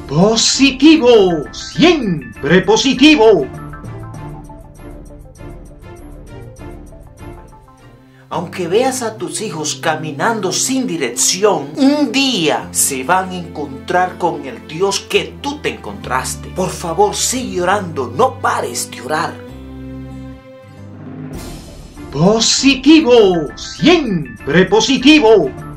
Positivo, siempre positivo. Aunque veas a tus hijos caminando sin dirección, un día se van a encontrar con el Dios que tú te encontraste. Por favor, sigue orando, no pares de orar. Positivo, siempre positivo.